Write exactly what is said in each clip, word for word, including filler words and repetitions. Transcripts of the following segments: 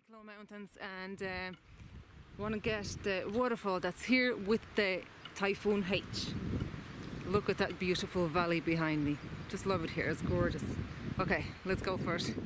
Wicklow Mountains and uh, want to get the waterfall that's here with the Typhoon H. Look at that beautiful valley behind me. Just love it here, it's gorgeous. Okay, let's go for it.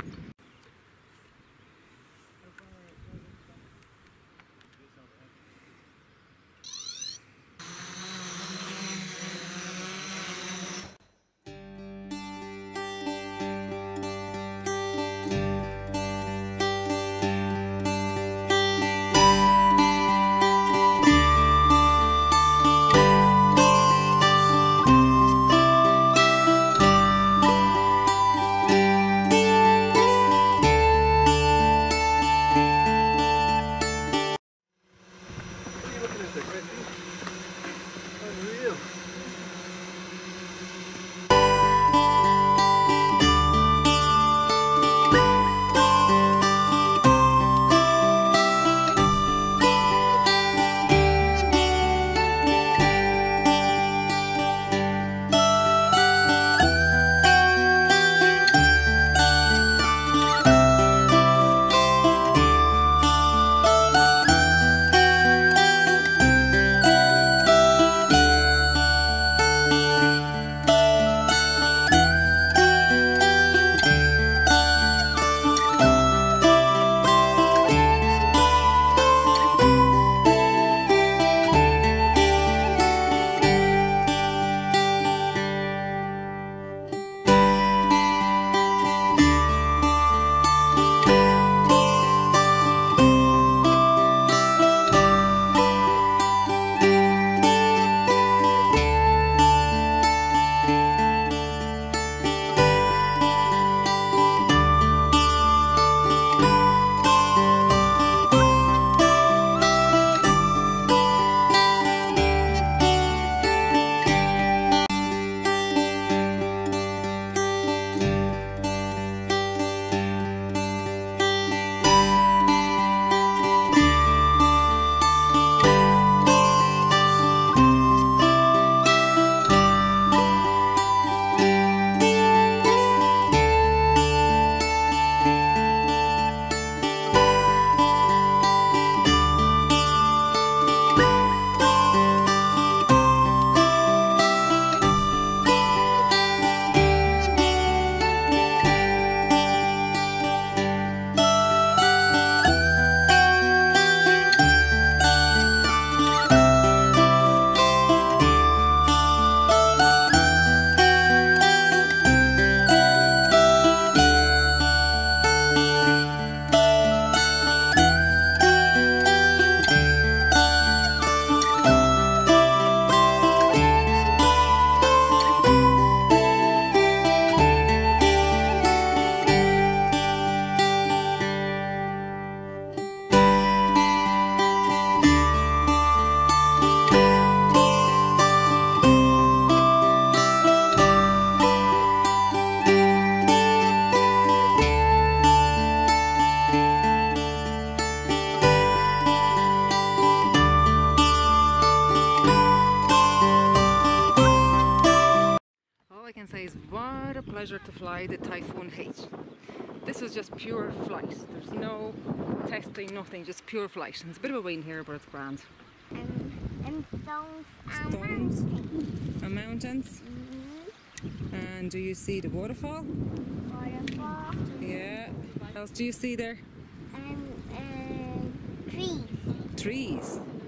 Unreal. I can say is what a pleasure to fly the Typhoon H. This was just pure flight. There's no testing, nothing, just pure flight. And it's a bit of a wind here, but it's grand. And, and stones and Stones mountains. and mountains. Mm-hmm. And do you see the waterfall? Waterfall. Yeah. What else do you see there? And, and trees. Trees.